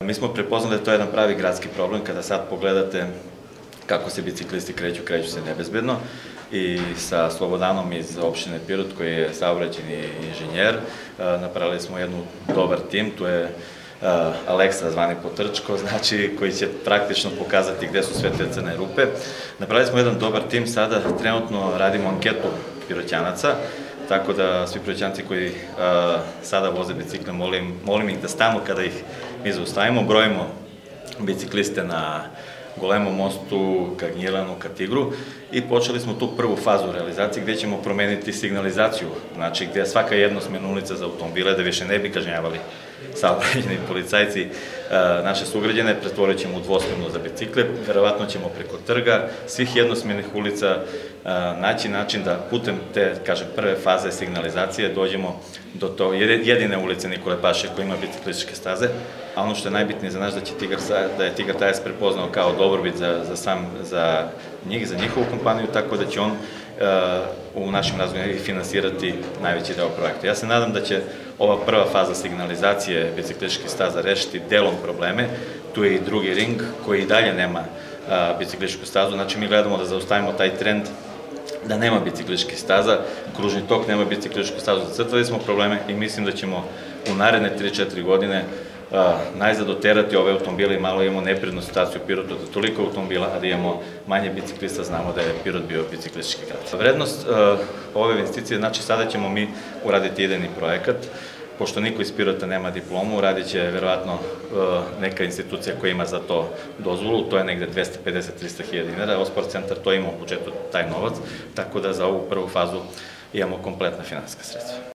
Mi smo prepoznali da je to jedan pravi gradski problem. Kada sad pogledate kako se biciklisti kreću se nebezbedno, i sa Slobodanom iz opštine Pirot, koji je saobraćajni inženjer, napravili smo jednu dobar tim. Tu je Aleksa, zvani Potrčko, znači, koji će praktično pokazati gde su sve te crne rupe. Napravili smo jedan dobar tim, sada trenutno radimo anketu Piroćanaca, tako da svi Piroćanci koji sada voze bicikle, molim ih da stanu kada ih mi zaustavimo, brojimo bicikliste na Golemom mostu, ka Gnjilanu, ka Tigru, i počeli smo tu prvu fazu realizacije gde ćemo promeniti signalizaciju, znači gde je svaka jednosmerna ulica za automobile, da više ne bi kažnjavali saobraćajni policajci naše sugrađane, pretvorit ćemo u dvosmernu za bicikle, verovatno ćemo preko trga svih jednosmernih ulica naći način da putem te, kažem, prve faze signalizacije dođemo do to jedine ulice Nikole Paše koja ima biciklističke staze, a ono što je najbitnije za nas da je Tigar Tires prepoznao kao dobrobit za njih, za njihovu kompaniju, tako da će on u našim razgovorima finansirati najveći deo projekta. Ja se nadam da će ova prva faza signalizacije biciklističkih staza rešiti delom probleme. Tu je i drugi ring koji i dalje nema biciklističku stazu, znači mi gledamo da zaustavimo taj trend da nema biciklističkih staza, kružni tok nema biciklističku stazu, zacrtali smo probleme i mislim da ćemo u naredne 3-4 godine najzad oterati ove automobile i malo imamo neprednu situaciju u Pirotu, da toliko automobila, a da imamo manje biciklista, znamo da je Pirot bio biciklistički grad. Vrednost ove investicije, znači sada ćemo mi uraditi idejni projekat, pošto niko iz Pirota nema diplomu, uradit će verovatno neka institucija koja ima za to dozvolu, to je negde 250-300 hiljada dinara, Sport centar to ima u budžetu taj novac, tako da za ovu prvu fazu imamo kompletna finansijska sredstva.